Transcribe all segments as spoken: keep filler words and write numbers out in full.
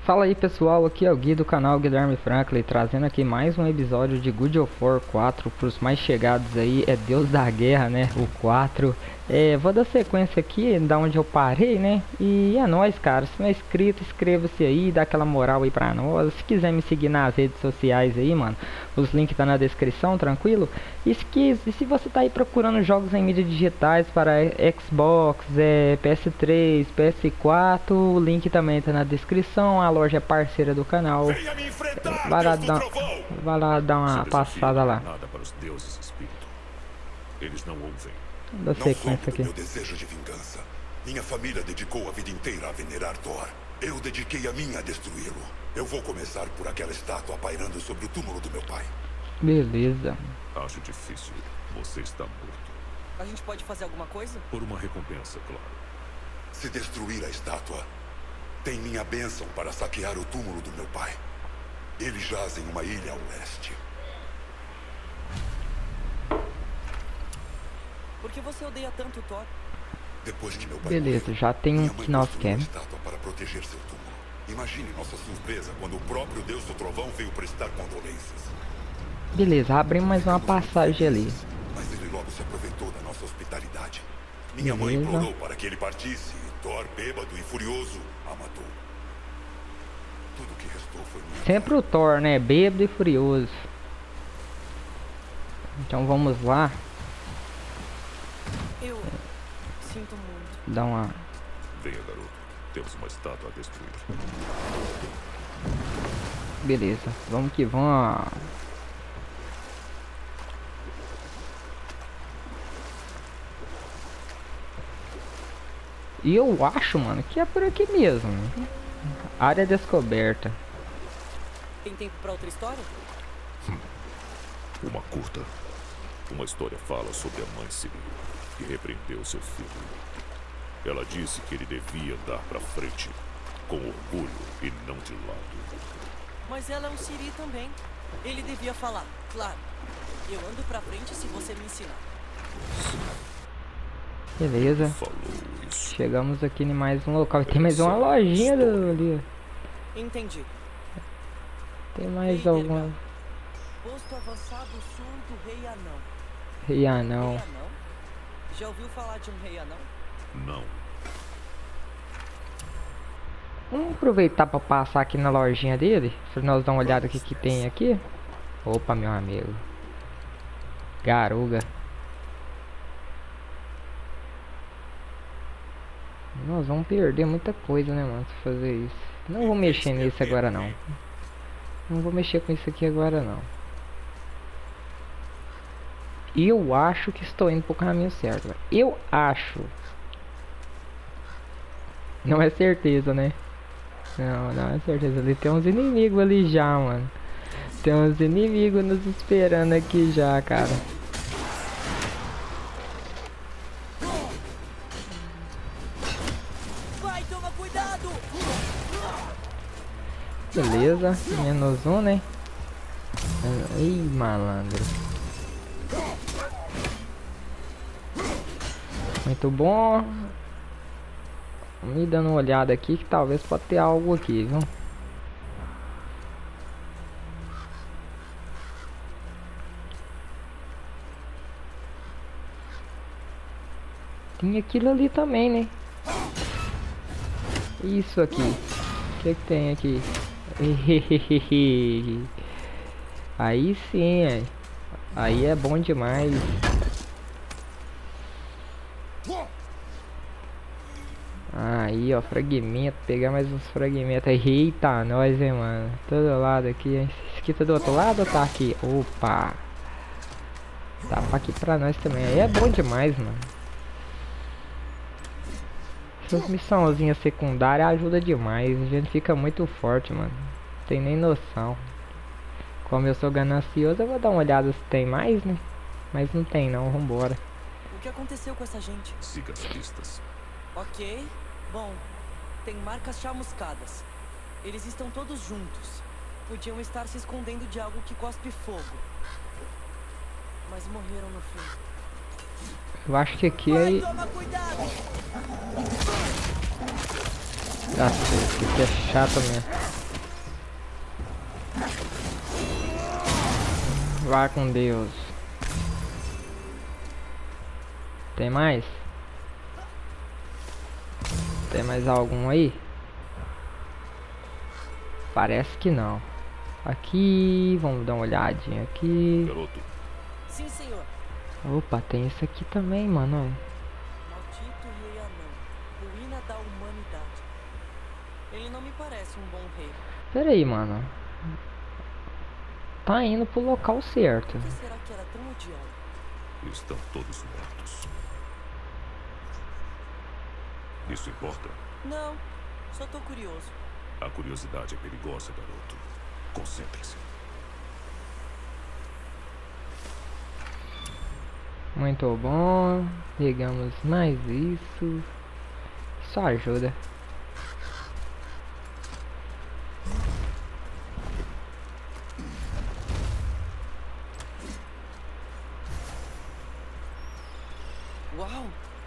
Fala aí pessoal, aqui é o Gui do canal Guilherme Franklin, trazendo aqui mais um episódio de God of War quatro. Para os mais chegados aí, é Deus da Guerra, né, o quatro. É, vou dar sequência aqui, da onde eu parei, né, e é nóis, cara. Se não é inscrito, inscreva-se aí, dá aquela moral aí pra nós. Se quiser me seguir nas redes sociais aí, mano, os links tá na descrição, tranquilo? E se, quis, e se você tá aí procurando jogos em mídias digitais para Xbox, é, P S três, P S quatro, o link também tá na descrição. A loja é parceira do canal. Vai lá dar, vai lá dar uma passada lá. Nada para os deuses espírito. Eles não ouvem. Da sequência aqui. Meu desejo de vingança. Minha família dedicou a vida inteira a venerar Thor. Eu dediquei a minha a destruí-lo. Eu vou começar por aquela estátua pairando sobre o túmulo do meu pai. Beleza. Acho difícil. Você está morto. A gente pode fazer alguma coisa? Por uma recompensa, claro. Se destruir a estátua, tem minha bênção para saquear o túmulo do meu pai. Ele jaz em uma ilha ao leste. Por que você odeia tanto o Thor? Depois que meu pai Beleza, morreu, já tem um minha mãe que nós construiu uma queremos. estátua para proteger seu túmulo. Imagine nossa surpresa quando o próprio Deus do Trovão veio prestar condolências. Beleza, abrimos mais uma passagem ali. Mas ele logo se aproveitou da nossa hospitalidade. Minha mãe Beleza. implorou para que ele partisse e Thor, bêbado e furioso, a matou. Tudo que restou foi minha Sempre o Thor, né? Bêbado e furioso. Então vamos lá. Eu sinto muito. Dar uma... Venha, garoto. Temos uma estátua a destruir. Beleza, vamos que vamos. E eu acho, mano, que é por aqui mesmo. Área descoberta. Tem tempo pra outra história? Uma curta. Uma história fala sobre a mãe Siri, que repreendeu seu filho. Ela disse que ele devia andar pra frente, com orgulho e não de lado. Mas ela é um Siri também. Ele devia falar, claro. Eu ando pra frente se você me ensinar. Beleza. Falou isso. Chegamos aqui em mais um local. Tem mais uma lojinha do, ali. Entendi. Tem mais Rei alguma. Dergal. Posto avançado sul do Rei Anão. Rei Anão. Rei Anão? Já ouviu falar de um Rei Anão? Não. Vamos aproveitar para passar aqui na lojinha dele. Pra nós dar uma olhada aqui que tem aqui. Opa, meu amigo. Garuga. Nós vamos perder muita coisa, né, mano, se fazer isso. Não vou mexer nisso agora, não. Não vou mexer com isso aqui agora, não. Eu acho que estou indo pro caminho certo. Eu acho. Não é certeza, né? Não, não é certeza. Ali tem uns inimigos ali já, mano. Tem uns inimigos nos esperando aqui já, cara. Vai, toma cuidado! Beleza, menos um, né? Ih, malandro. Muito bom. Me dando uma olhada aqui que talvez pode ter algo aqui, viu? Tem aquilo ali também, né? Isso aqui. O que que tem aqui? Aí sim, é. Aí é bom demais. Aí, ó, fragmento. Pegar mais uns fragmentos. Eita, nós, hein, mano. Todo lado aqui. Esse aqui tá do outro lado ou tá aqui? Opa. Tá aqui pra nós também. Aí é bom demais, mano. Essas missãozinhas secundárias ajudam demais. A gente fica muito forte, mano. Não tem nem noção. Como eu sou ganancioso, eu vou dar uma olhada se tem mais, né? Mas não tem não, vambora. O que aconteceu com essa gente? Siga as pistas. Ok. Bom, tem marcas chamuscadas. Eles estão todos juntos. Podiam estar se escondendo de algo que cospe fogo. Mas morreram no fim. Eu acho que aqui Vai, aí... toma cuidado! Nossa, isso aqui é chato mesmo. Vá com Deus. Tem mais? Tem mais algum aí? Parece que não. Aqui, vamos dar uma olhadinha aqui. Garoto, Sim, senhor. Opa, tem isso aqui também, mano. Maldito rei anão. Ruína da humanidade. Ele não me parece um bom rei. Pera aí, mano. Tá indo pro local certo. Por que será que era tão odiado? estão todos mortos. Isso importa? Não, só tô curioso. A curiosidade é perigosa, garoto. Concentre-se. Muito bom. Pegamos mais isso. Só ajuda. Uau!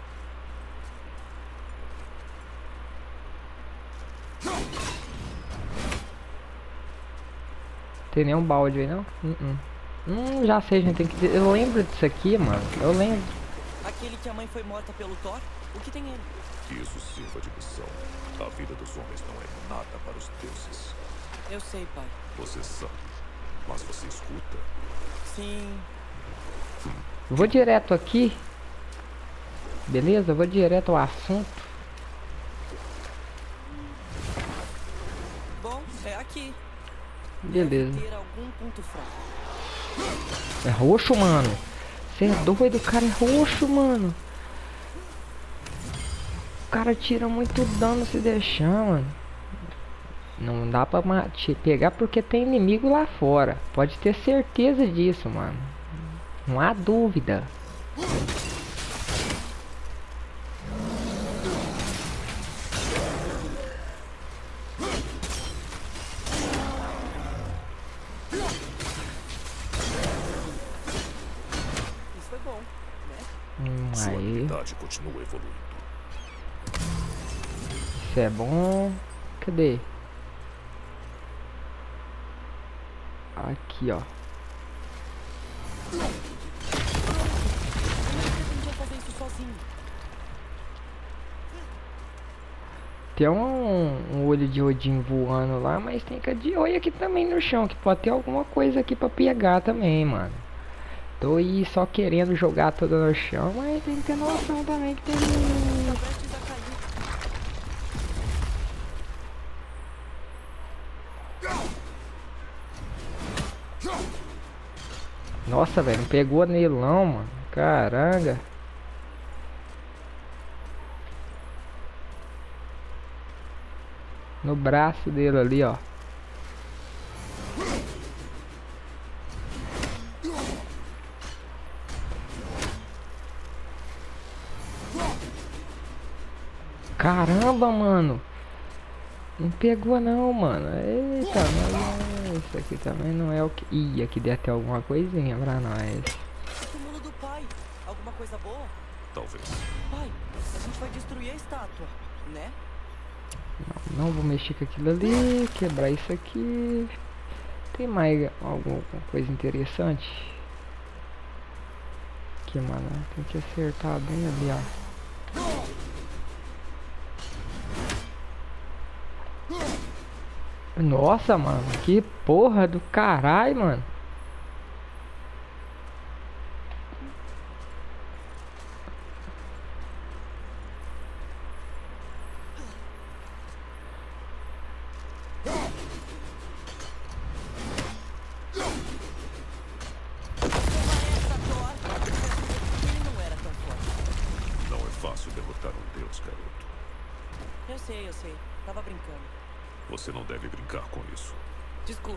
Tem nenhum balde aí, não? Uh -uh. Hum, já sei, a gente tem que... Eu lembro disso aqui, mano. Eu lembro. Aquele que a mãe foi morta pelo Thor? O que tem ele? Que isso sirva de lição. A vida dos homens não é nada para os deuses. Eu sei, pai. Você sabe, mas você escuta. Sim. Eu vou direto aqui. Beleza? Eu vou direto ao assunto. Bom, é aqui. Beleza. Deve ter algum ponto fraco. É roxo, mano. Você é doido, o cara é roxo, mano. O cara tira muito dano se deixar, mano. Não dá pra te pegar porque tem inimigo lá fora. Pode ter certeza disso, mano. Não há dúvida. Isso foi bom, né? Hum, Sua aí. habilidade continua evoluindo. Isso é bom. Cadê? Aqui, ó. Eu não pretendia fazer isso sozinho. Tem um, um olho de Odin voando lá, mas tem que de olho aqui também no chão, que pode ter alguma coisa aqui pra pegar também, mano. Tô aí só querendo jogar tudo no chão, mas tem que ter noção também que tem... Tá prestes a cair. Nossa, velho, não pegou nele não, mano. Caranga. No braço dele ali, ó. Caramba, mano. Não pegou não, mano. Eita, mas isso aqui também não é o que... Ih, aqui deve ter alguma coisinha pra nós. O túmulo do pai. Alguma coisa boa? Talvez. Pai, a gente vai destruir a estátua, né? Não, não vou mexer com aquilo ali. Quebrar isso aqui. Tem mais alguma coisa interessante? Aqui, mano. Tem que acertar bem ali, ó. Nossa, mano, que porra do caralho, mano. Não é fácil derrotar um deus, garoto. Eu sei, eu sei. Tava brincando. Você não deve brincar com isso. Desculpa.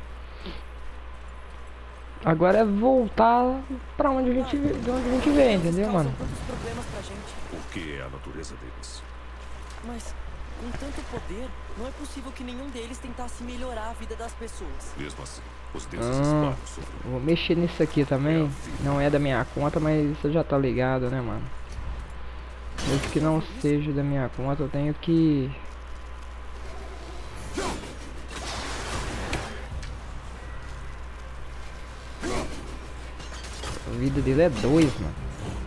Agora é voltar pra onde a gente, de onde a gente veio, entendeu, mano? Tantos problemas pra gente. Porque é a natureza deles. Mas, com tanto poder, não é possível que nenhum deles tentasse melhorar a vida das pessoas. Mesmo assim, os deuses Ah, espalham sobre o vou mexer nisso aqui também. Não é da minha conta, mas você já tá ligado, né, mano? Mesmo que não seja da minha conta, eu tenho que... vida dele é dois, mano.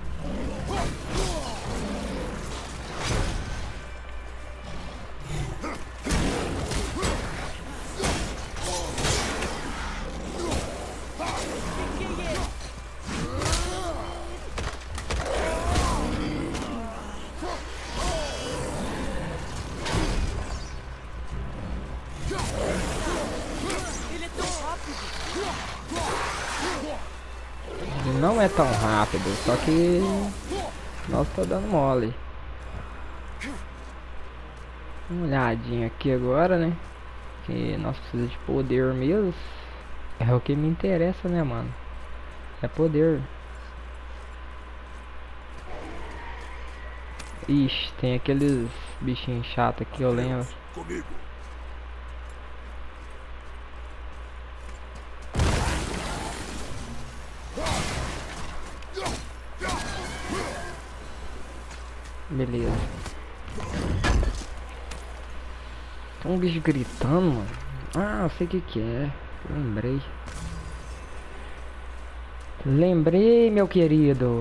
Ele não é tão rápido, só que nós tá dando mole. Uma olhadinha aqui agora, né? Que nós precisamos de poder mesmo. É o que me interessa, né, mano? É poder. Ixi, tem aqueles bichinhos chatos aqui, eu lembro. Comigo. Beleza. Tem um bicho gritando, mano. Ah, eu sei o que que é. Lembrei. Lembrei, meu querido.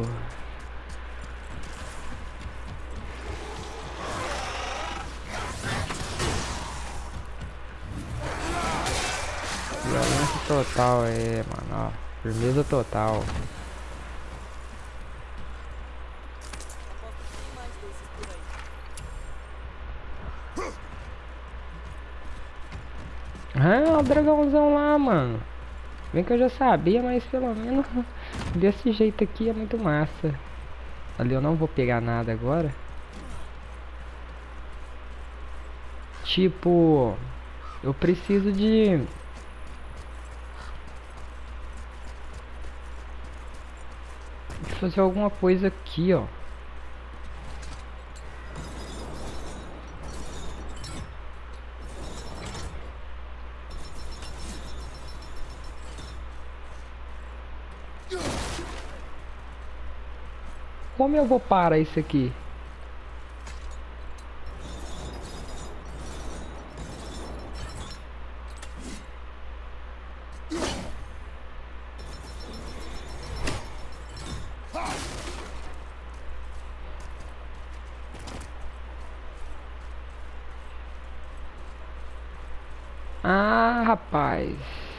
Violência total, é, mano, ó. Firmeza total. Ah, o dragãozão lá, mano. Bem que eu já sabia, mas pelo menos desse jeito aqui é muito massa. Ali eu não vou pegar nada agora. Tipo, eu preciso de... de fazer alguma coisa aqui, ó. Como eu vou parar isso aqui? Ah, rapaz.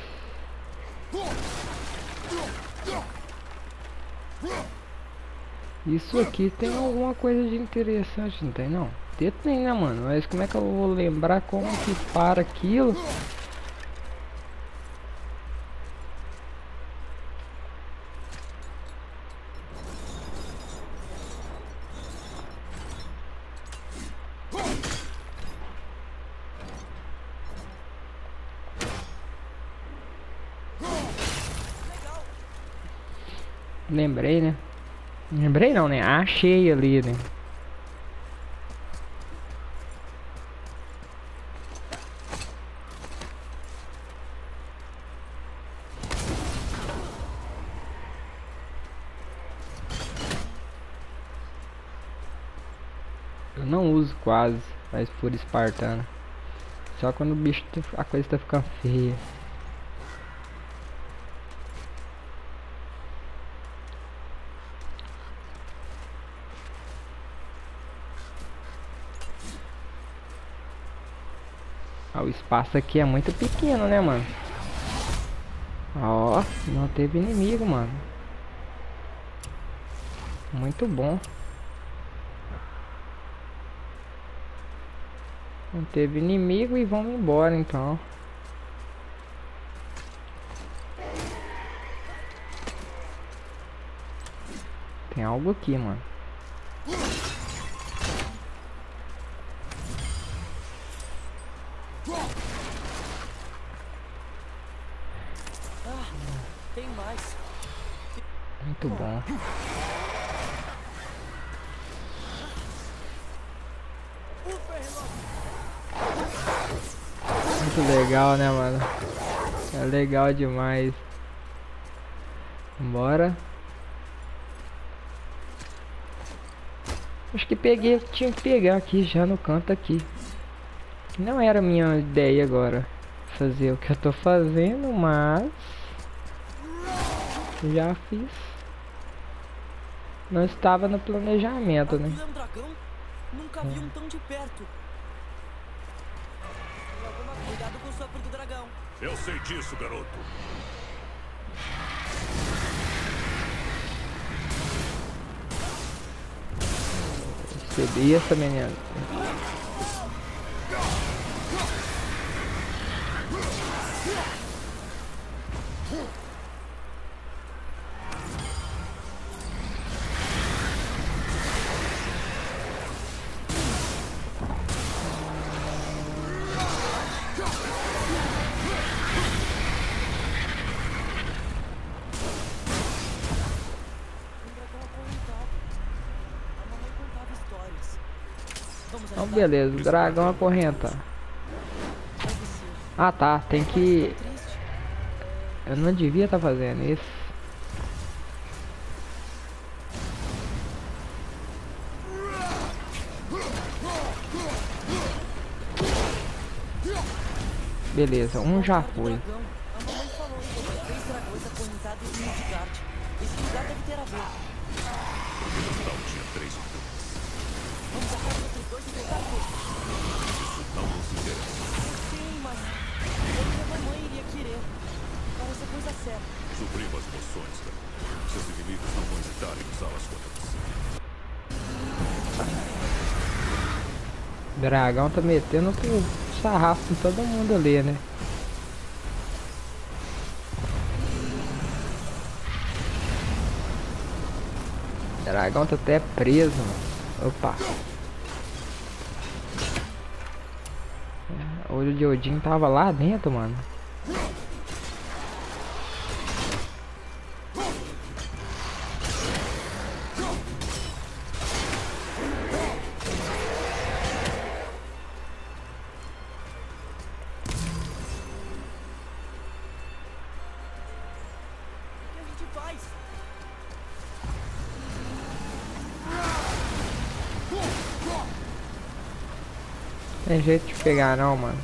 Isso aqui tem alguma coisa de interessante, não tem não? Tem, né, mano? Mas como é que eu vou lembrar como que para aquilo? Lembrei, né? Lembrei não, né? Achei ali, né? Eu não uso quase mais fúria espartana. Só quando o bicho tá, a coisa tá ficando feia. Ah, o espaço aqui é muito pequeno, né, mano? Ó, não teve inimigo, mano. Muito bom. Não teve inimigo e vamos embora, então. Tem algo aqui, mano. Tem mais. Muito bom. Muito legal, né, mano? É legal demais. Bora. Acho que peguei, tinha que pegar aqui já no canto aqui. Não era minha ideia agora fazer o que eu tô fazendo, mas já fiz. não estava no planejamento, né? Aquilo é um dragão? Nunca vi um tão de perto. Cuidado com o sopro do dragão. Eu sei disso, garoto. Recebi essa menina. Então beleza, o dragão acorrenta. Ah tá, tem que... Eu não devia estar fazendo isso. Beleza, um já foi. A mamãe falou sobre três dragões acorrentados em Midgard. Esse lugar deve ter a ver. Não tinha três dragões. Vamos atrás dos outros dois e tentar ver. Isso não nos interessa. Sim, mas eu e a mamãe iria querer. Parece a coisa certa. Suprima as emoções, cara. Seus inimigos não vão hesitar em usá-las contra você. O dragão tá metendo com sarrafo em todo mundo ali, né? O dragão tá até preso, mano. Opa. O olho de Odin tava lá dentro, mano. Tem jeito de pegar não, mano.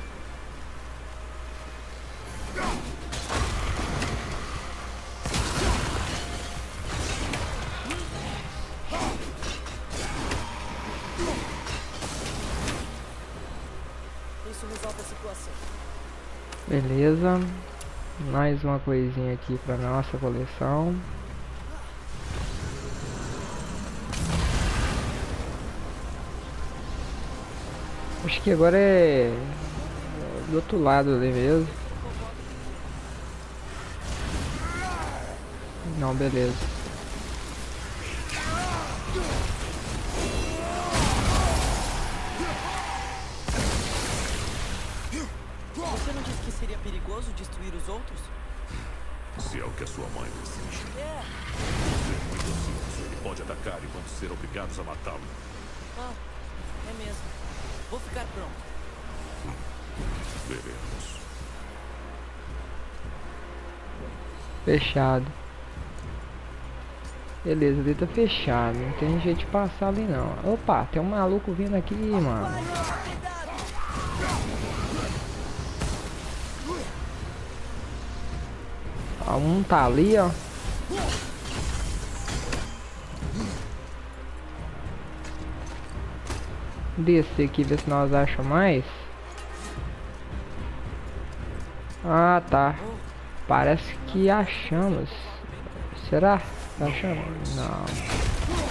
Isso resolve a situação. Beleza. Mais uma coisinha aqui pra nossa coleção. Acho que agora é do outro lado ali mesmo. Não, beleza. Você não disse que seria perigoso destruir os outros? Se é o que a sua mãe deseja. É. Você é muito ansioso. Ele pode atacar e vamos ser obrigados a matá-lo. Ah, é mesmo. Vou ficar pronto. Veremos. Fechado. Beleza, ali tá fechado. Não tem jeito de passar ali não. Opa, tem um maluco vindo aqui, mano. Ó, um tá ali, ó. Descer aqui, ver se nós achamos mais. Ah, tá. Parece que achamos. Será? Tá achando? Não.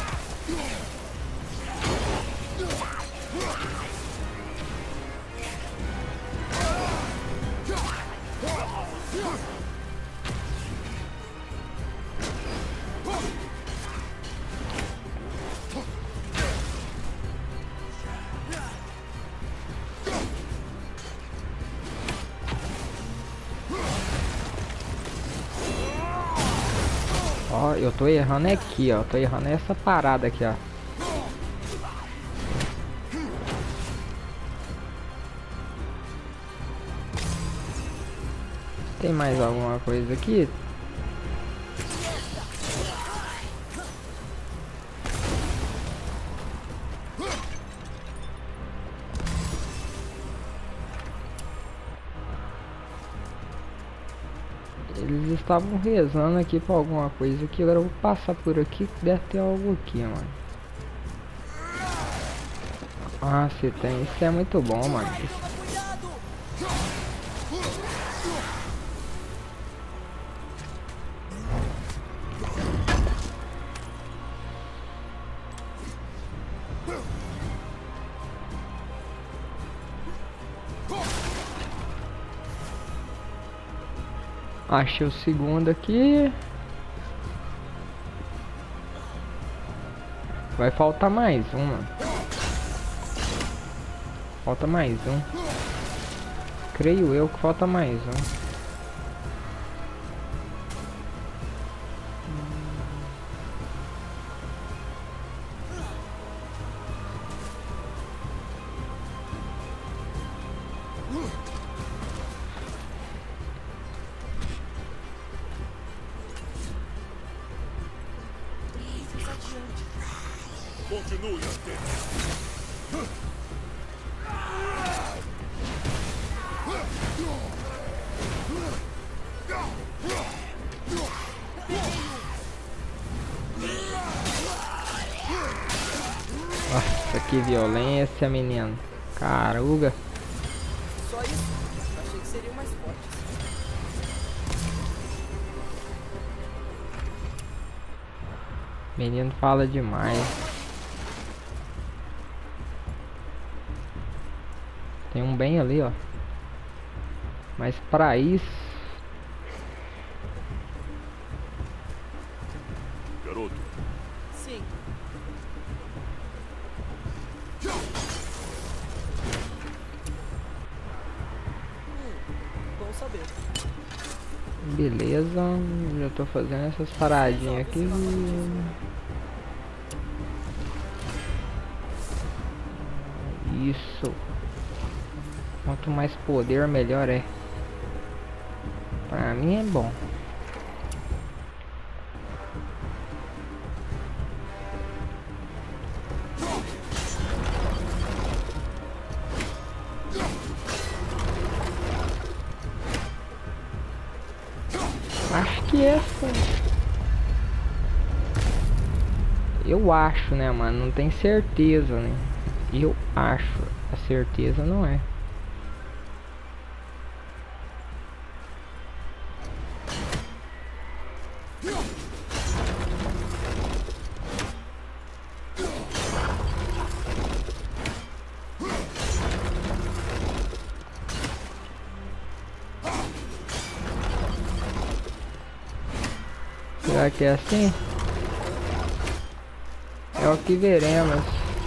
Ó, eu tô errando aqui, ó. Tô errando essa parada aqui, ó. Tem mais alguma coisa aqui? Eles estavam rezando aqui pra alguma coisa aqui. Agora eu vou passar por aqui que deve ter algo aqui, mano. Ah, se tem. Isso é muito bom, mano. Achei o segundo aqui. Vai faltar mais um, mano. Falta mais um. Creio eu que falta mais um. Continue atento. Nossa, que violência, menino. Caruga. Só isso? Achei que seriam mais fortes. Menino fala demais. Tem um bem ali, ó. Mas pra isso... Garoto. Sim. Hum, bom saber. Beleza, já tô fazendo essas paradinhas aqui. Isso. Quanto mais poder, melhor é. Pra mim é bom. Acho que essa... Eu acho, né, mano? Não tenho certeza, né? Eu acho. A certeza não é. Será que é assim? É o que veremos.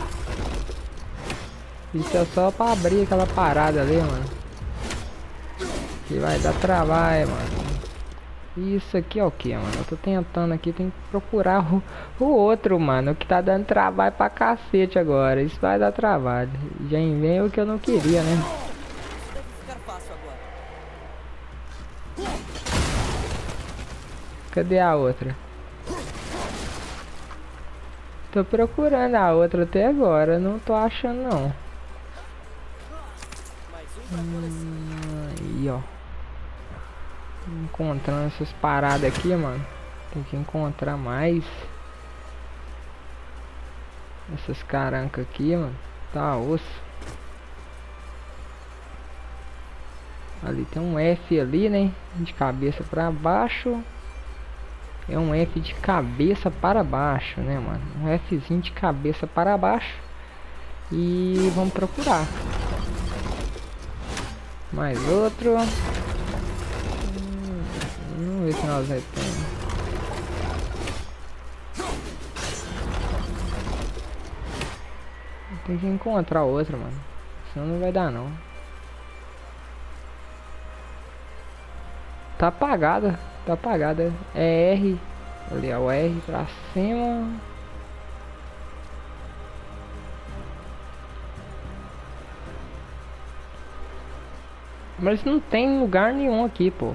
Isso é só pra abrir aquela parada ali, mano. Que vai dar trabalho, mano. Isso aqui é o que, mano? Eu tô tentando aqui, tem que procurar o, o outro, mano. Que tá dando trabalho pra cacete agora. Isso vai dar trabalho. Já vem o que eu não queria, né? Deve ficar fácil agora. Cadê a outra? Tô procurando a outra até agora. Não tô achando, não. Mais um pra coleção. Hum, aí, ó. Encontrando essas paradas aqui, mano. Tem que encontrar mais. Essas carancas aqui, mano. Tá osso. Ali tem um F ali, né? De cabeça pra baixo. É um F de cabeça para baixo, né, mano? Um Fzinho de cabeça para baixo. E vamos procurar. Mais outro. Hum, vamos ver se nós vai ter. Tem que encontrar outro, mano. Senão não vai dar, não. Tá apagada. Tá apagada. É R. Ali é o R pra cima. Mas não tem lugar nenhum aqui, pô.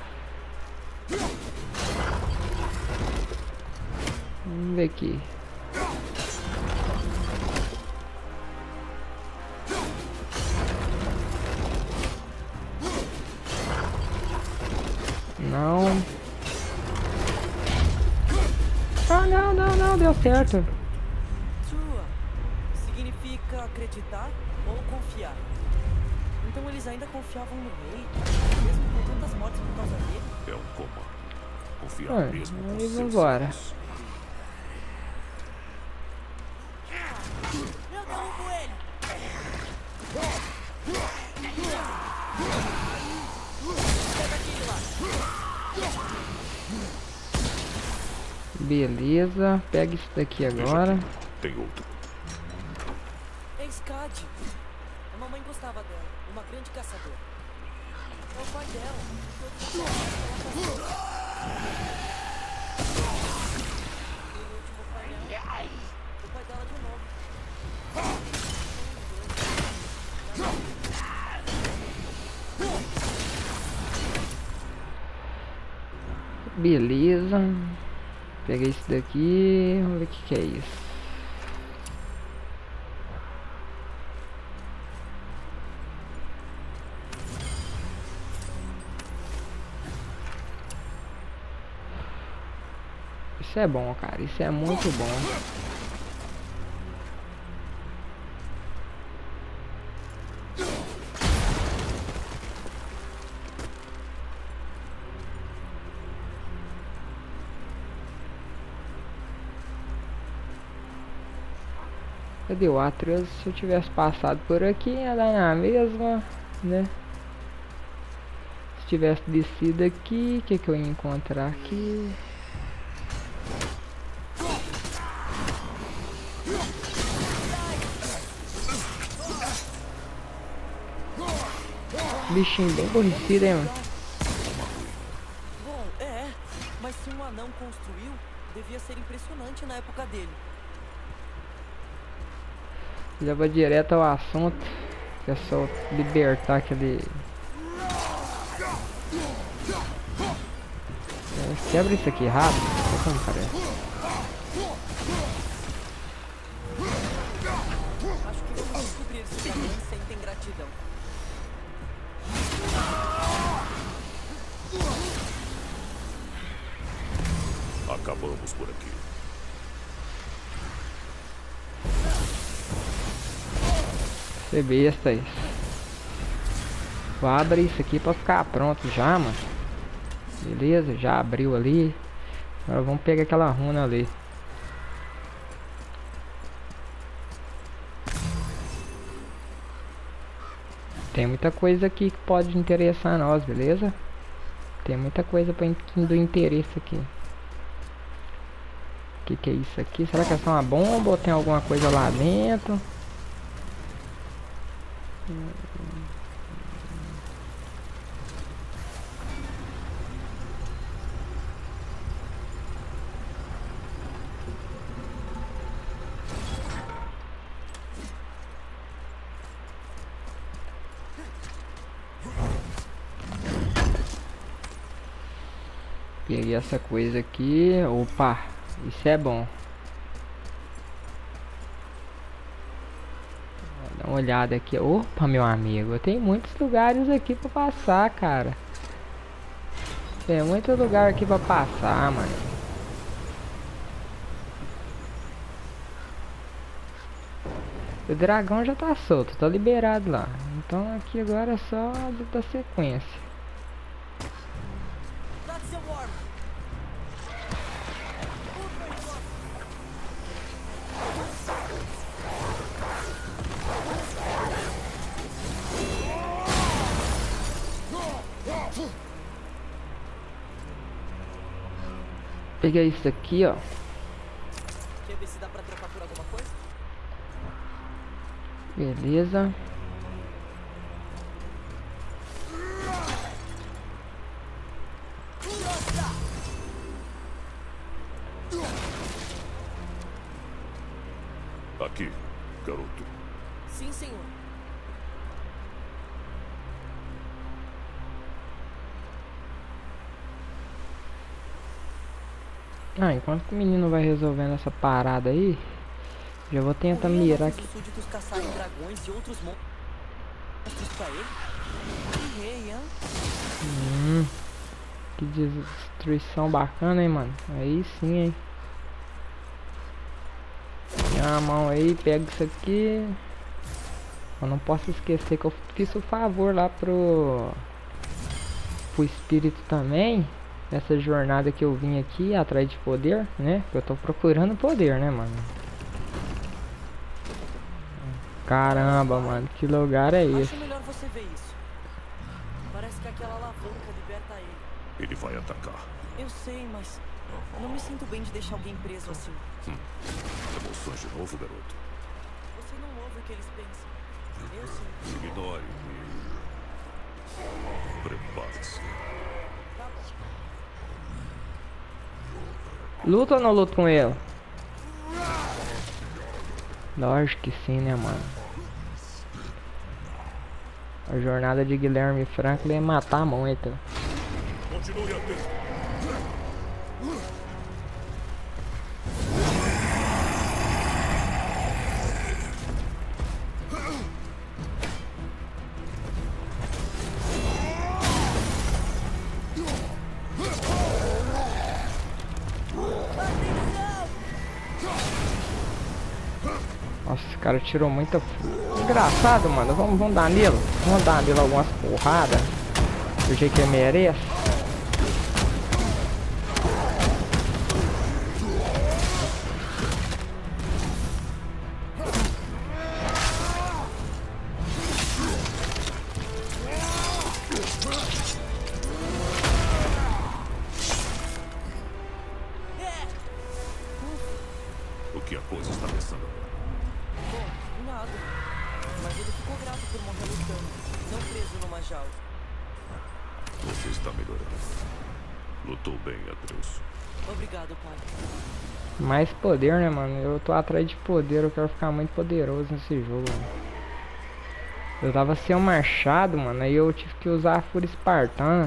Vamos ver aqui. não. Ah, não, não, não, deu certo. Trua significa acreditar ou confiar. Então eles ainda confiavam no rei, mesmo com tantas mortes por causa dele. É um comando. Confiar Ah, mesmo com aí seus vambora. filhos. Eu derrubo ele! Pega aquele lá! Beleza, pega isso daqui agora. Tem outro. É Skadi. A mamãe gostava dela, uma grande caçadora. É o pai dela. Todos os anos ela caçou. E o último pai dela, o pai dela de novo. Beleza. Peguei isso daqui. Vamos ver o que, que é isso. Isso é bom, cara. Isso é muito bom. Cadê o Atreus? Se eu tivesse passado por aqui, ia dar na mesma, né? Se tivesse descido aqui, o que, que eu ia encontrar aqui? Bichinho bem aborrecido, hein, mano? Bom, é, mas se um anão construiu, devia ser impressionante na época dele. Já vou direto ao assunto. Que é só libertar aquele... É, quebra isso aqui rápido. Como parece? Acho que vamos descobrir se os anões sentem gratidão. Acabamos por aqui. Você besta isso. Vou abrir isso aqui pra ficar pronto já, mano. Beleza, já abriu ali. Agora vamos pegar aquela runa ali. Tem muita coisa aqui que pode interessar a nós, beleza? Tem muita coisa pra in do interesse aqui. O que, que é isso aqui? Será que é só uma bomba ou tem alguma coisa lá dentro? Peguei essa coisa aqui. Opa, isso é bom. Dá uma olhada aqui. Opa, meu amigo, tem muitos lugares aqui pra passar, cara. Tem muito lugar aqui pra passar, mano. O dragão já tá solto, tá liberado lá. Então aqui agora é só da sequência. Peguei isso aqui, ó. Quer ver se dá pra trocar por alguma coisa? Beleza. Aqui, garoto. Sim, senhor. Ah, enquanto o menino vai resolvendo essa parada aí, já vou tentar mirar aqui. Os súditos caçarem dragões e outros monstros pra ele? Que rei, hein? Hum, Que destruição bacana, hein, mano. Aí sim, hein. Minha mão aí, pega isso aqui. Eu não posso esquecer que eu fiz o favor lá pro... pro espírito também. Essa jornada que eu vim aqui atrás de poder, né? Eu tô procurando poder, né, mano? Caramba, mano, que lugar é esse? Acho melhor você ver isso. Parece que aquela alavanca liberta ele. Ele vai atacar. Eu sei, mas não me sinto bem de deixar alguém preso assim. Hum. Emoções de novo, garoto. Você não ouve o que eles pensam. Eu sim. Ignore. Prepare-se. Tá bom. Luta ou não luta com ele? Lógico que sim, né, mano? A jornada de Guilherme Franklin é matar a moita. Continue atento. Nossa, esse cara tirou muita... Engraçado, mano. Vamos, vamos dar nele. Vamos dar nele algumas porradas. Do jeito que ele merece. O que a coisa está pensando agora? Bom, nada. Mas ele ficou grato por morrer lutando, não preso numa jaula. Você está melhorando. Lutou bem, Atreus. Obrigado, pai. Mais poder, né, mano? Eu tô atrás de poder. Eu quero ficar muito poderoso nesse jogo, mano. Eu tava sem um machado, mano. Aí eu tive que usar a fúria espartana.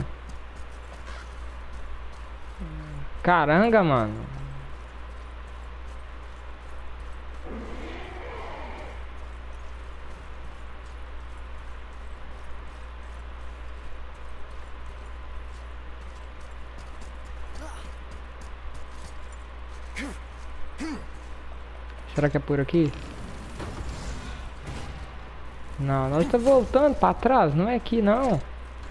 Caranga, mano. Será que é por aqui? Não, nós estamos voltando para trás, não é aqui não.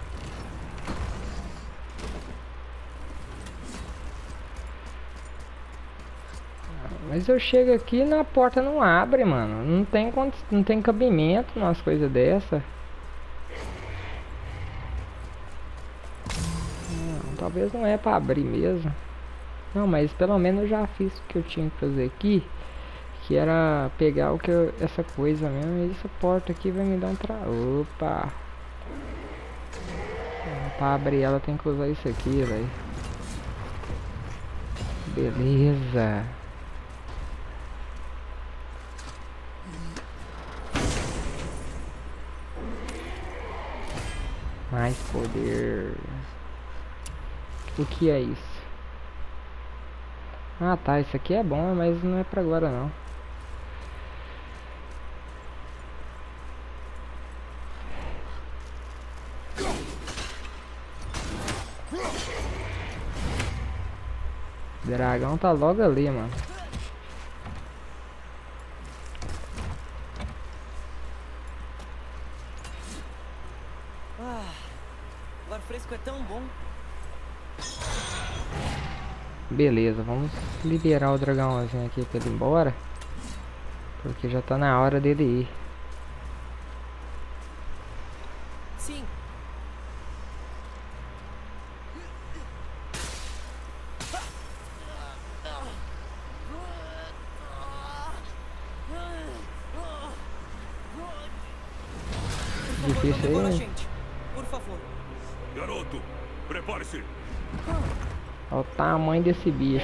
Mas eu chego aqui e na porta não abre, mano. Não tem, não tem cabimento nas coisas dessa. Não, talvez não é para abrir mesmo. Não, mas pelo menos eu já fiz o que eu tinha que fazer aqui. Que era pegar o que eu, essa coisa mesmo. E essa porta aqui vai me dar entrada. Opa! Pra abrir ela tem que usar isso aqui, velho. Beleza. Mais poder. O que é isso? Ah tá, isso aqui é bom, mas não é pra agora não. Dragão tá logo ali, mano. Ah, o ar fresco é tão bom. Beleza, vamos liberar o dragãozinho aqui pra ele ir embora. Porque já tá na hora dele ir. Sim. Difícil aí, né? Gente, por favor. Garoto, prepare-se. Olha o tamanho desse bicho.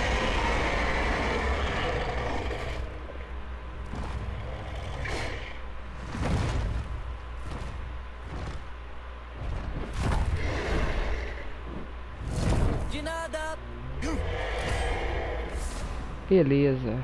De nada. Beleza.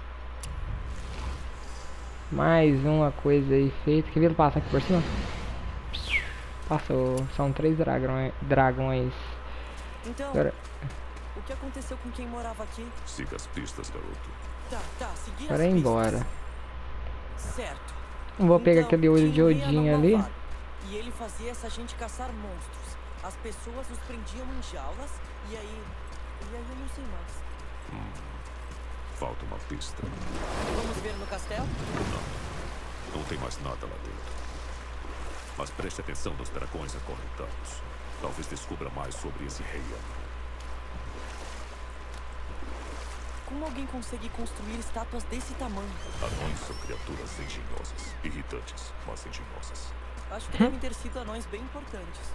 Mais uma coisa aí feita. Quer ver ele passar aqui por cima? Passou. São três dragões. dragões Então, Pera, o que aconteceu com quem morava aqui? Siga as pistas, garoto. Tá, tá, seguir para as ir pistas. embora. Certo. Vou pegar Então, aquele olho de tinha um rei Odin anão ali. malvado, e ele fazia essa gente caçar monstros. As pessoas os prendiam em jaulas, e aí... E aí eu não sei mais. Falta uma pista. Vamos ver no castelo? Não. Não tem mais nada lá dentro. Mas preste atenção nos dragões acorrentados. Talvez descubra mais sobre esse rei anão. Como alguém consegue construir estátuas desse tamanho? Anões são criaturas engenhosas. Irritantes, mas engenhosas. Acho que devem ter sido anões bem importantes.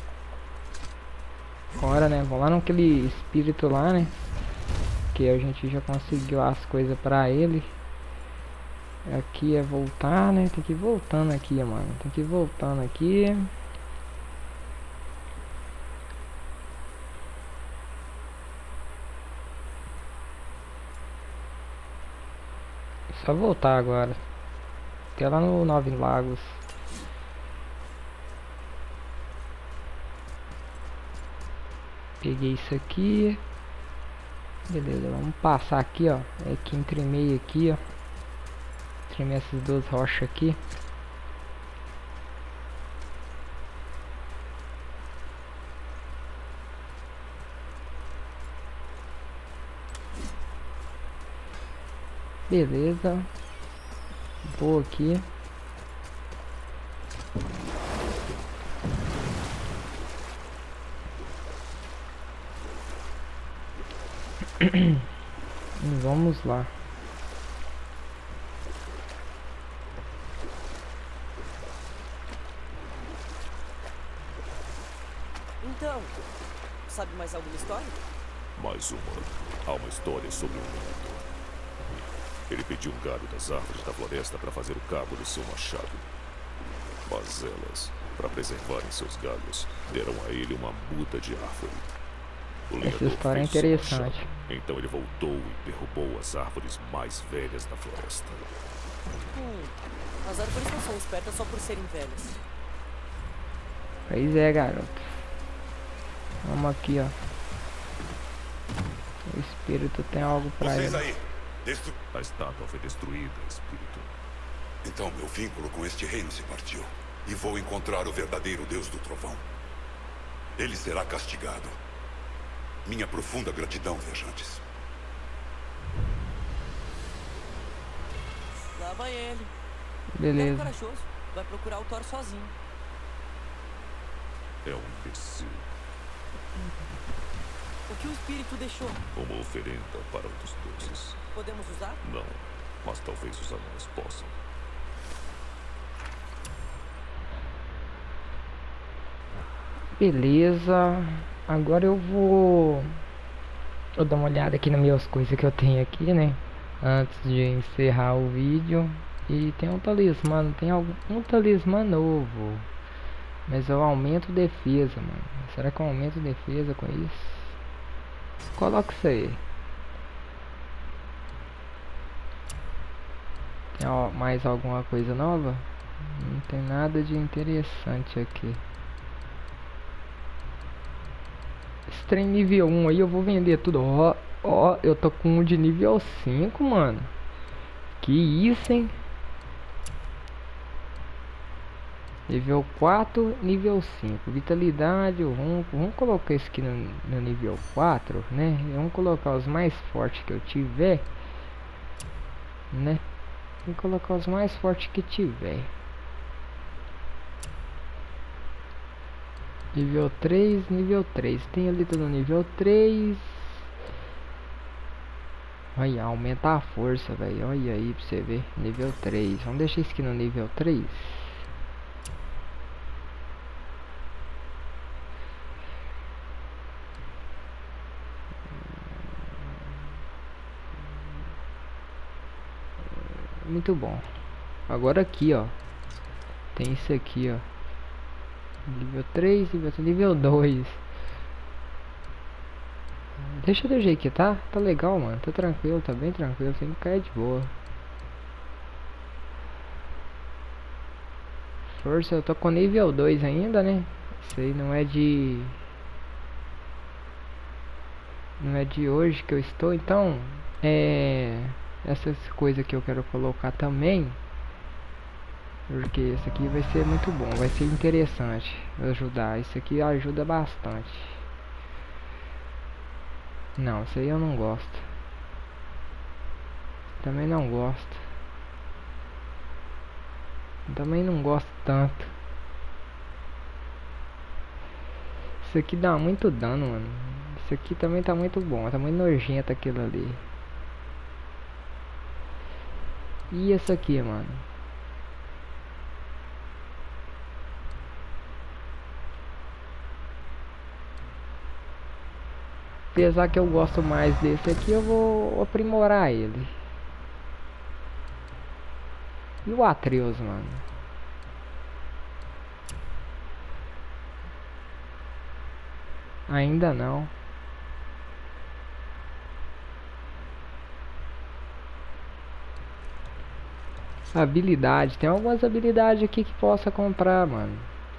Agora, né? Vamos lá naquele espírito lá, né? Que a gente já conseguiu as coisas pra ele. Aqui é voltar, né? Tem que ir voltando aqui, mano. Tem que ir voltando aqui. Só voltar agora. Até lá no Nove Lagos. Peguei isso aqui. Beleza, vamos passar aqui, ó. É que entremei aqui, ó. Entremei essas duas rochas aqui. Beleza. Vou aqui. Vamos lá. Então, sabe mais alguma história? Mais uma. Há uma história sobre um menino. Ele pediu um galho das árvores da floresta para fazer o cabo do seu machado. Mas elas, para preservarem seus galhos, deram a ele uma muda de árvore. O Essa história é fez seu interessante. machado. Então ele voltou e derrubou as árvores mais velhas da floresta. Hum, as árvores não são espertas só por serem velhas. Pois é, garoto. Vamos aqui, ó. O espírito tem algo pra Vocês ele. aí, destru... A estátua foi destruída, espírito. Então meu vínculo com este reino se partiu. E vou encontrar o verdadeiro Deus do Trovão. Ele será castigado. Minha profunda gratidão, viajantes. Lá vai ele. Cara Beleza. corajoso. Vai procurar o Thor sozinho. É um imbecil. O que o espírito deixou? Uma oferenda para um dos deuses. Podemos usar? Não, mas talvez os anões possam. Beleza. Agora eu vou... Vou dar uma olhada aqui nas minhas coisas que eu tenho aqui, né? Antes de encerrar o vídeo. E tem um talismã, tem algum um talismã novo. Mas eu aumento defesa, mano. Será que eu aumento defesa com isso? Coloca isso aí. Tem ó, mais alguma coisa nova? Não tem nada de interessante aqui. Esse trem nível um aí eu vou vender tudo. Ó, ó, eu tô com um de nível cinco, mano. Que isso, hein? Nível quatro, nível cinco. Vitalidade, vamos, vamos colocar isso aqui no, no nível quatro, né? Vamos colocar os mais fortes que eu tiver, né? Vamos colocar os mais fortes que tiver. Nível três, nível três. Tem ali tudo no nível três. Olha, aumenta a força, velho. Olha aí pra você ver. Nível três. Vamos deixar isso aqui no nível três. Muito bom. Agora aqui, ó. Tem isso aqui, ó. Nível três, nível, nível dois. Deixa do jeito que tá. Tá legal, mano. Tá tranquilo, tá bem tranquilo. Sem cair de boa. Força, eu tô com nível dois ainda, né? Isso aí não é de... não é de hoje que eu estou, então é essas coisas que eu quero colocar também, porque isso aqui vai ser muito bom, vai ser interessante ajudar. Isso aqui ajuda bastante. Não, isso aí eu não gosto. Também não gosto. Também não gosto tanto. Isso aqui dá muito dano, mano. Isso aqui também tá muito bom. Tá muito nojento aquilo ali. E isso aqui, mano? Apesar que eu gosto mais desse aqui, eu vou aprimorar ele. E o Atreus, mano? Ainda não. Habilidade. Tem algumas habilidades aqui que possa comprar, mano.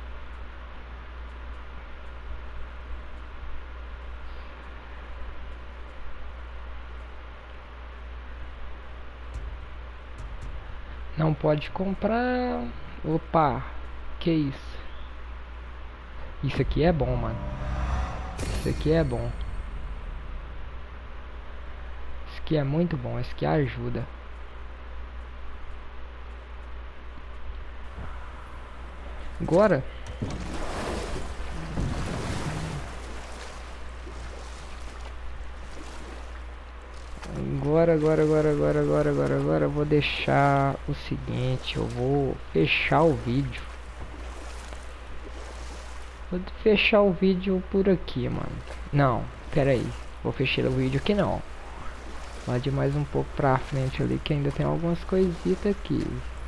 Não pode comprar. Opa, que isso? Isso aqui é bom, mano. Isso aqui é bom. Isso aqui é muito bom. Isso aqui ajuda. Agora Agora, agora, agora, agora, agora, agora, agora eu vou deixar o seguinte, eu vou fechar o vídeo. Vou fechar o vídeo por aqui, mano. Não, pera aí. Vou fechar o vídeo aqui não. Pode ir mais um pouco pra frente ali que ainda tem algumas coisitas aqui.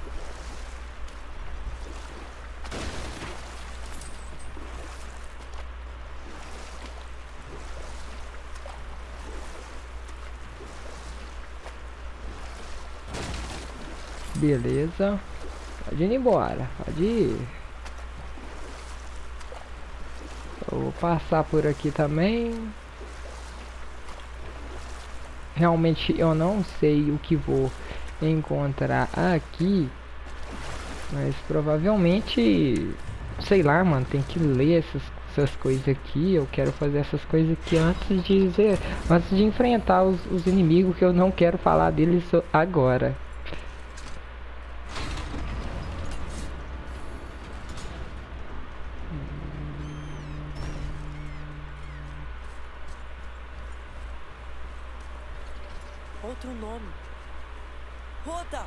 Beleza. Pode ir embora. Pode ir. Eu vou passar por aqui também. Realmente eu não sei o que vou encontrar aqui. Mas provavelmente... Sei lá, mano. Tem que ler essas, essas coisas aqui. Eu quero fazer essas coisas aqui antes de dizer, antes de enfrentar os, os inimigos, que eu não quero falar deles agora. Outro nome. Roda!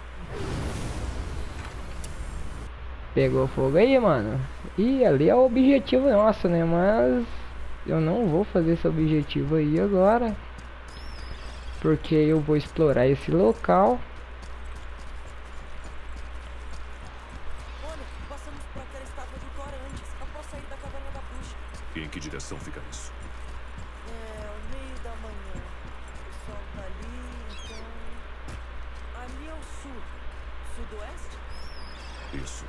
Pegou fogo aí, mano. E ali é o objetivo nosso, né? Mas eu não vou fazer esse objetivo aí agora, porque eu vou explorar esse local. Olha, passamos por aquela estátua do Thor antes. Após sair da caverna da bruxa. E em que direção fica isso? É, ao meio da manhã. O sol tá ali, então... Ali é o sul. Sudoeste? Isso.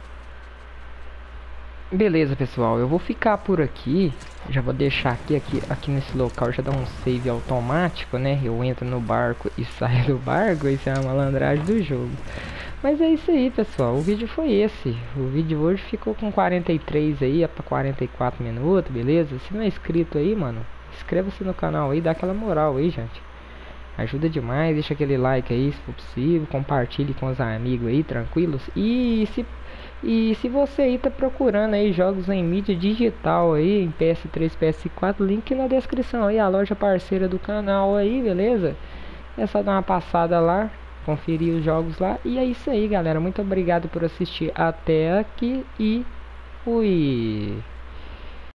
Beleza, pessoal, eu vou ficar por aqui. Já vou deixar aqui, aqui, aqui nesse local, já dá um save automático, né? Eu entro no barco e saio do barco. Isso é a malandragem do jogo. Mas é isso aí, pessoal, o vídeo foi esse. O vídeo hoje ficou com quarenta e três aí, é pra quarenta e quatro minutos, beleza? Se não é inscrito aí, mano, inscreva-se no canal aí, dá aquela moral aí, gente. Ajuda demais, deixa aquele like aí, se for possível. Compartilhe com os amigos aí, tranquilos. E se, e se você aí tá procurando aí jogos em mídia digital aí, em P S três, P S quatro, link na descrição aí, a loja parceira do canal aí, beleza? É só dar uma passada lá, conferir os jogos lá. E é isso aí, galera. Muito obrigado por assistir até aqui e fui!